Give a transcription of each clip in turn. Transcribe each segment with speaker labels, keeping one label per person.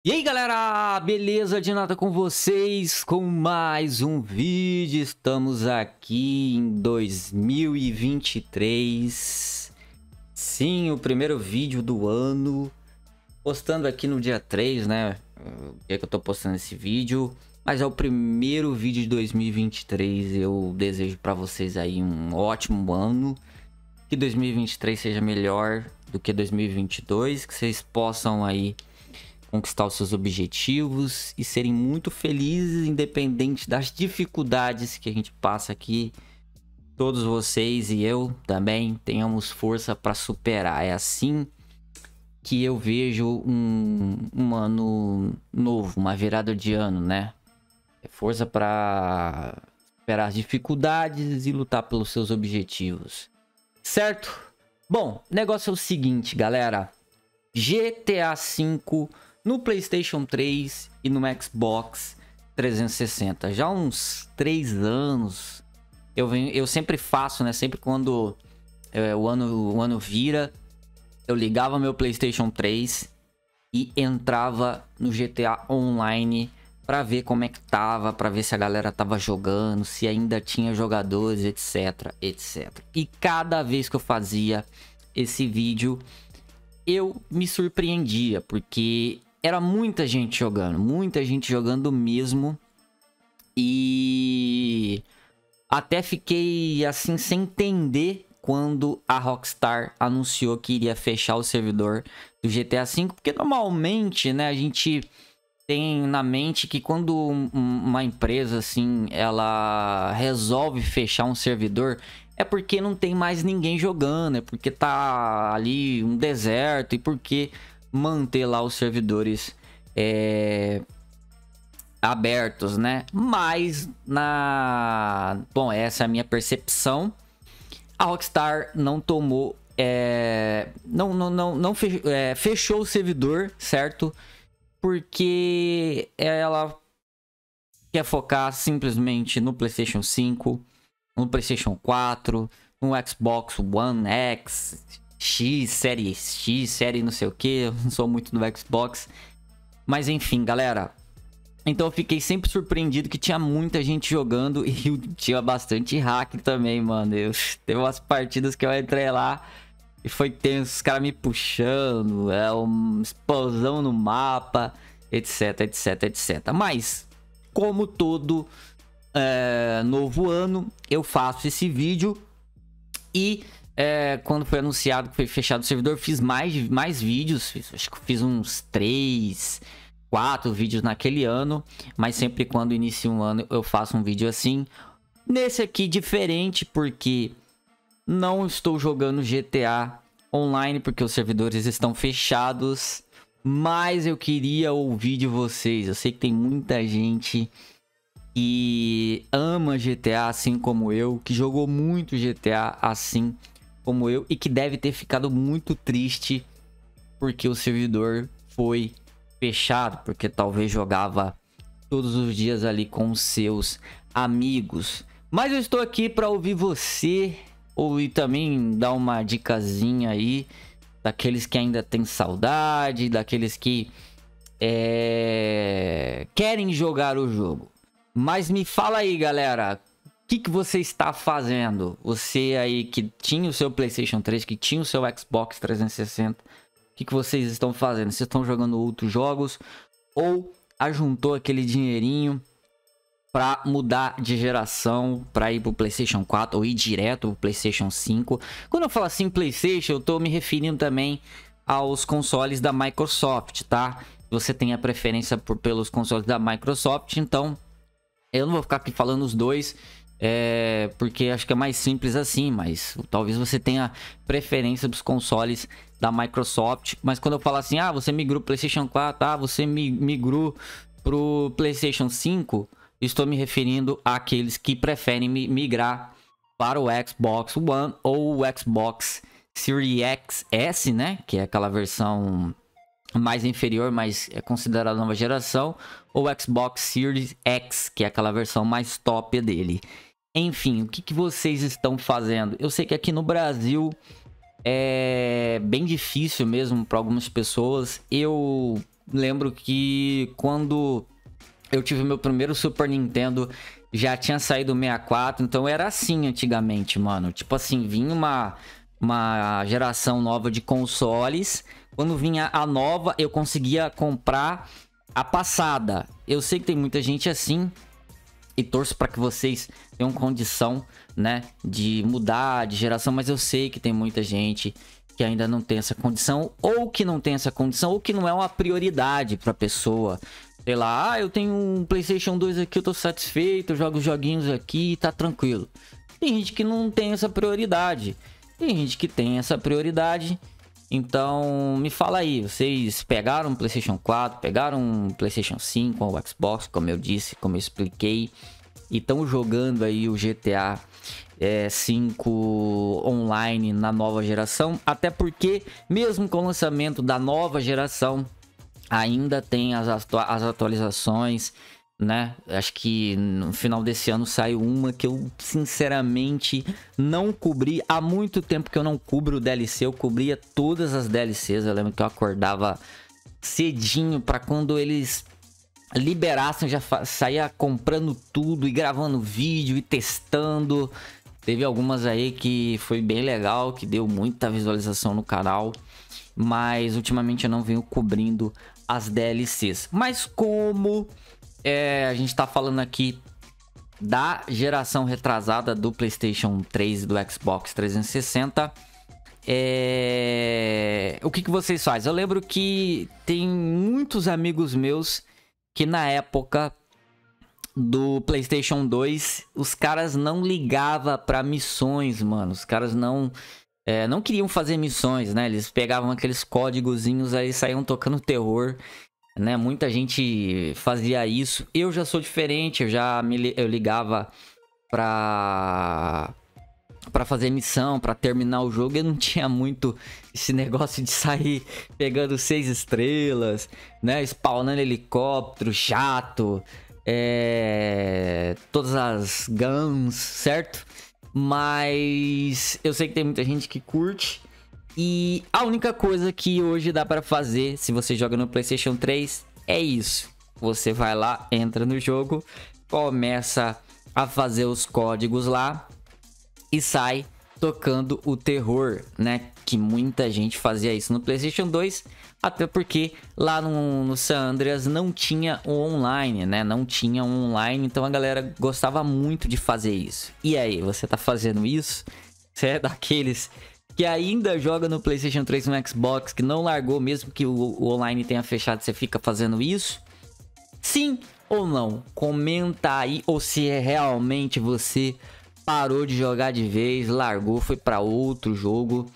Speaker 1: E aí galera, beleza? De nada com vocês, com mais um vídeo. Estamos aqui em 2023. Sim, o primeiro vídeo do ano. Postando aqui no dia 3, né? O dia que eu tô postando esse vídeo. Mas é o primeiro vídeo de 2023. Eu desejo pra vocês aí um ótimo ano. Que 2023 seja melhor do que 2022. Que vocês possam aí conquistar os seus objetivos e serem muito felizes, independente das dificuldades que a gente passa aqui. Todos vocês e eu também tenhamos força para superar. É assim que eu vejo um ano novo, uma virada de ano, né? É força para superar as dificuldades e lutar pelos seus objetivos. Certo? Bom, o negócio é o seguinte, galera. GTA V no PlayStation 3 e no Xbox 360. Já há uns 3 anos eu sempre faço, né? Sempre quando o ano vira, eu ligava meu PlayStation 3 e entrava no GTA Online para ver como é que tava, para ver se a galera tava jogando, se ainda tinha jogadores, etc, etc. E cada vez que eu fazia esse vídeo, eu me surpreendia, porque era muita gente jogando mesmo. E até fiquei assim sem entender quando a Rockstar anunciou que iria fechar o servidor do GTA V, porque normalmente, né, a gente tem na mente que quando uma empresa assim, ela resolve fechar um servidor, é porque não tem mais ninguém jogando, é porque tá ali um deserto, e porque manter lá os servidores abertos, né? Mas bom, essa é a minha percepção. A Rockstar não tomou, fechou o servidor, certo? Porque ela quer focar simplesmente no PlayStation 5, no PlayStation 4, no Xbox One X, Série X, série não sei o que. Eu não sou muito do Xbox. Mas enfim, galera. Então eu fiquei sempre surpreendido que tinha muita gente jogando e tinha bastante hack também, mano. Teve umas partidas que eu entrei lá e foi tenso, os caras me puxando, uma explosão no mapa, etc, etc, etc. Mas, como todo novo ano, eu faço esse vídeo e quando foi anunciado que foi fechado o servidor, fiz mais vídeos, acho que fiz uns 3, 4 vídeos naquele ano, mas sempre quando inicia um ano eu faço um vídeo assim. Nesse aqui diferente, porque não estou jogando GTA Online, porque os servidores estão fechados. Mas eu queria ouvir de vocês. Eu sei que tem muita gente que ama GTA assim como eu, que jogou muito GTA assim como eu, e que deve ter ficado muito triste porque o servidor foi fechado, porque talvez jogava todos os dias ali com os seus amigos. Mas eu estou aqui para ouvir você, ou também dar uma dicasinha aí daqueles que ainda tem saudade, daqueles que querem jogar o jogo. Mas me fala aí, galera, o que você está fazendo? Você aí que tinha o seu PlayStation 3, que tinha o seu Xbox 360, o que vocês estão fazendo? Vocês estão jogando outros jogos ou ajuntou aquele dinheirinho para mudar de geração, para ir pro PlayStation 4 ou ir direto pro PlayStation 5? Quando eu falo assim PlayStation, eu tô me referindo também aos consoles da Microsoft, tá? Você tem a preferência pelos consoles da Microsoft, então eu não vou ficar aqui falando os dois, porque acho que é mais simples assim, mas talvez você tenha preferência dos consoles da Microsoft. Mas quando eu falo assim, você migrou pro PlayStation 4, você migrou pro PlayStation 5, estou me referindo àqueles que preferem migrar para o Xbox One ou o Xbox Series S, né? Que é aquela versão mais inferior, mas é considerada nova geração, ou Xbox Series X, que é aquela versão mais top dele. Enfim, o que vocês estão fazendo? Eu sei que aqui no Brasil é bem difícil mesmo para algumas pessoas. Eu lembro que quando eu tive meu primeiro Super Nintendo, já tinha saído o 64, então era assim antigamente, mano. Tipo assim, vinha uma geração nova de consoles. Quando vinha a nova, eu conseguia comprar a passada. Eu sei que tem muita gente assim, e torço para que vocês tenham condição, né, de mudar de geração, mas eu sei que tem muita gente que ainda não tem essa condição, ou que não tem essa condição, ou que não é uma prioridade pra pessoa. Sei lá, eu tenho um PlayStation 2 aqui, eu tô satisfeito, eu jogo os joguinhos aqui, tá tranquilo. Tem gente que não tem essa prioridade. Tem gente que tem essa prioridade. Então, me fala aí, vocês pegaram um PlayStation 4, pegaram um PlayStation 5 ou Xbox, como eu disse, como eu expliquei, e estão jogando aí o GTA 5 online na nova geração? Até porque, mesmo com o lançamento da nova geração, ainda tem as atualizações, né? Acho que no final desse ano saiu uma que eu sinceramente não cobri. Há muito tempo que eu não cubro o DLC. Eu cobria todas as DLCs. Eu lembro que eu acordava cedinho para quando eles liberassem, já saía comprando tudo e gravando vídeo e testando. Teve algumas aí que foi bem legal, que deu muita visualização no canal. Mas ultimamente eu não venho cobrindo as DLCs. Mas como a gente tá falando aqui da geração retrasada do PlayStation 3 e do Xbox 360, o que vocês fazem? Eu lembro que tem muitos amigos meus que na época do PlayStation 2, os caras não ligavam pra missões, mano. Os caras não queriam fazer missões, né? Eles pegavam aqueles códigozinhos aí e saíam tocando terror, né? Muita gente fazia isso. Eu já sou diferente, eu ligava pra fazer missão, pra terminar o jogo. Eu não tinha muito esse negócio de sair pegando 6 estrelas, né? Spawnando helicóptero, chato, todas as guns, certo? Mas eu sei que tem muita gente que curte. E a única coisa que hoje dá pra fazer, se você joga no PlayStation 3, é isso. Você vai lá, entra no jogo, começa a fazer os códigos lá e sai tocando o terror, né? Que muita gente fazia isso no PlayStation 2, até porque lá no San Andreas não tinha o online, né? Não tinha um online, então a galera gostava muito de fazer isso. E aí, você tá fazendo isso? Você é daqueles que ainda joga no PlayStation 3 e no Xbox, que não largou mesmo que o online tenha fechado, você fica fazendo isso? Sim ou não? Comenta aí, ou se realmente você parou de jogar de vez, largou, foi para outro jogo.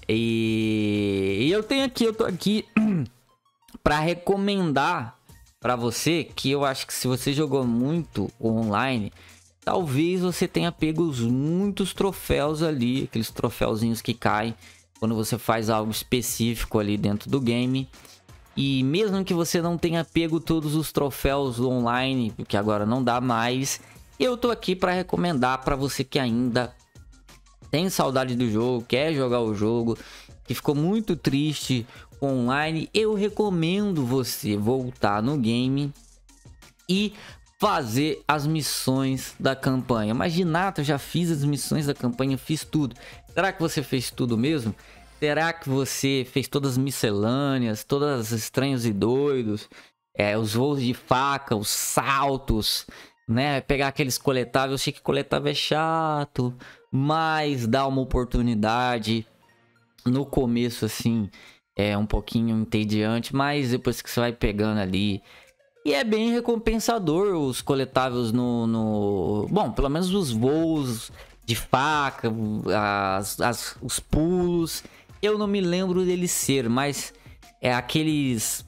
Speaker 1: E eu tô aqui para recomendar para você, que eu acho que se você jogou muito online, talvez você tenha pego muitos troféus ali, aqueles troféuzinhos que caem quando você faz algo específico ali dentro do game. E mesmo que você não tenha pego todos os troféus online, porque agora não dá mais, eu tô aqui para recomendar para você que ainda tem saudade do jogo, quer jogar o jogo, que ficou muito triste online. Eu recomendo você voltar no game e fazer as missões da campanha. Mas Ginato, eu já fiz as missões da campanha, fiz tudo. Será que você fez tudo mesmo? Será que você fez todas as miscelâneas, todas as estranhos e doidos, os voos de faca, os saltos, né? Pegar aqueles coletáveis. Eu sei que coletável é chato, mas dá uma oportunidade. No começo, assim, é um pouquinho entediante, mas depois que você vai pegando ali, e é bem recompensador os coletáveis bom, pelo menos os voos de faca, os pulos. Eu não me lembro deles ser, mas aqueles...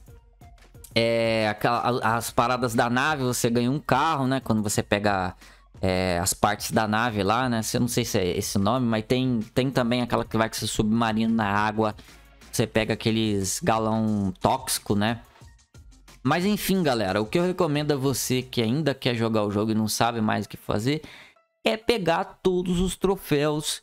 Speaker 1: as paradas da nave, você ganha um carro, né? Quando você pega as partes da nave lá, né? Eu não sei se é esse o nome, mas tem também aquela que vai com seu submarino na água. Você pega aqueles galão tóxico, né? Mas enfim, galera, o que eu recomendo a você que ainda quer jogar o jogo e não sabe mais o que fazer é pegar todos os troféus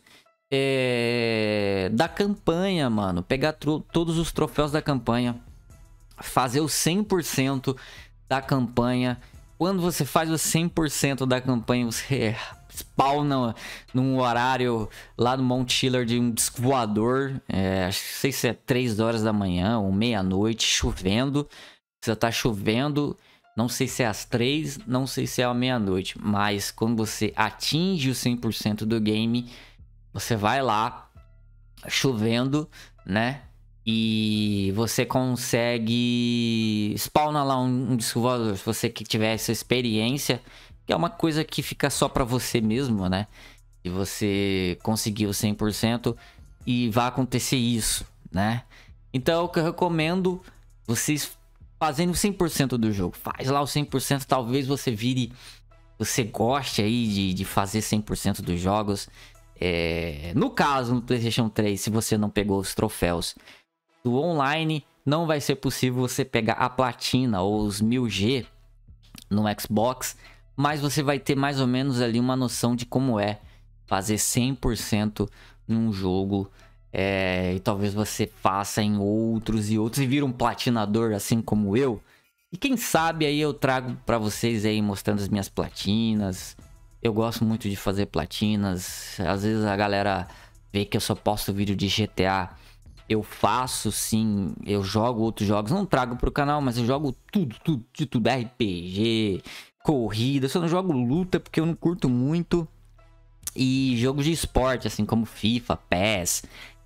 Speaker 1: da campanha, mano. Pegar todos os troféus da campanha. Fazer o 100% da campanha. Quando você faz o 100% da campanha, você spawna num horário lá no Mount Chiller de um disco voador. Não sei se é 3 horas da manhã ou meia-noite, chovendo. Você tá chovendo. Não sei se é às 3, não sei se é à meia-noite. Mas quando você atinge o 100% do game, você vai lá, chovendo, né? E você consegue spawnar lá um disco voador. Se você que tiver essa experiência, que é uma coisa que fica só pra você mesmo, né? E você conseguiu 100% e vai acontecer isso, né? Então, o que eu recomendo, vocês fazendo 100% do jogo. Faz lá o 100%, talvez você vire... Você goste aí de fazer 100% dos jogos. No caso, no PlayStation 3, se você não pegou os troféus do online, não vai ser possível você pegar a platina ou os 1000G no Xbox, mas você vai ter mais ou menos ali uma noção de como é fazer 100% num jogo, e talvez você faça em outros e outros e vira um platinador assim como eu. E quem sabe aí eu trago pra vocês aí mostrando as minhas platinas. Eu gosto muito de fazer platinas. Às vezes a galera vê que eu só posto vídeo de GTA. Eu faço sim, eu jogo outros jogos, não trago pro canal, mas eu jogo tudo, de tudo, RPG, corrida, só não jogo luta porque eu não curto muito. E jogos de esporte, assim como FIFA, PES,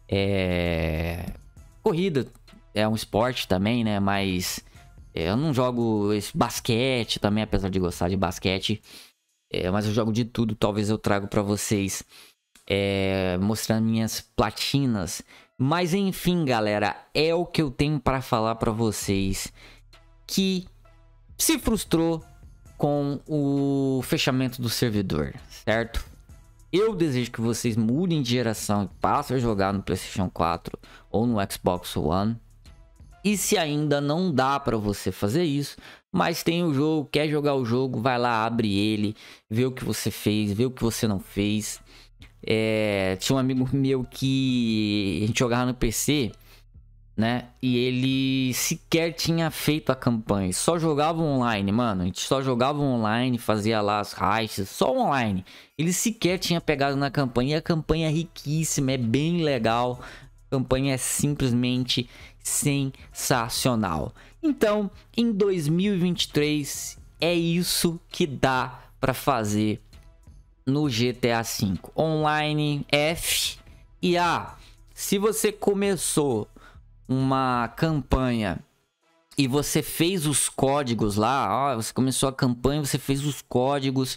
Speaker 1: corrida é um esporte também, né, mas eu não jogo esse basquete também, apesar de gostar de basquete, mas eu jogo de tudo, talvez eu trago pra vocês, mostrando minhas platinas. Mas enfim, galera, é o que eu tenho para falar para vocês que se frustrou com o fechamento do servidor, certo? Eu desejo que vocês mudem de geração e passem a jogar no PlayStation 4 ou no Xbox One. E se ainda não dá para você fazer isso, mas tem o jogo, quer jogar o jogo, vai lá, abre ele, vê o que você fez, vê o que você não fez. Tinha um amigo meu que a gente jogava no PC, né? E ele sequer tinha feito a campanha, só jogava online, mano. A gente só jogava online, fazia lá as raids, só online. Ele sequer tinha pegado na campanha. E a campanha é riquíssima, é bem legal. A campanha é simplesmente sensacional. Então, em 2023, é isso que dá pra fazer no GTA V online F. E se você começou uma campanha e você fez os códigos lá, você começou a campanha, você fez os códigos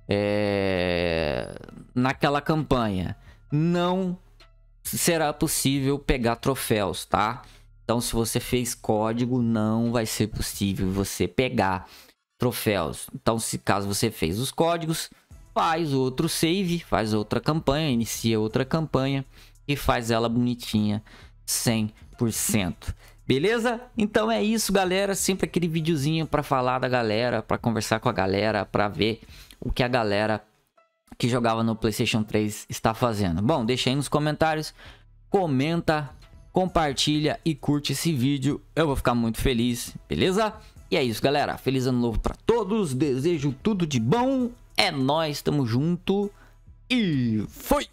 Speaker 1: naquela campanha, não será possível pegar troféus, tá? Então, se você fez código, não vai ser possível você pegar troféus. Então, se caso você fez os códigos, faz outro save, faz outra campanha, inicia outra campanha e faz ela bonitinha 100%. Beleza? Então é isso, galera. Sempre aquele videozinho para falar da galera, para conversar com a galera, para ver o que a galera que jogava no PlayStation 3 está fazendo. Bom, deixa aí nos comentários, comenta, compartilha e curte esse vídeo. Eu vou ficar muito feliz, beleza? E é isso, galera. Feliz ano novo para todos. Desejo tudo de bom. É nóis, tamo junto e foi!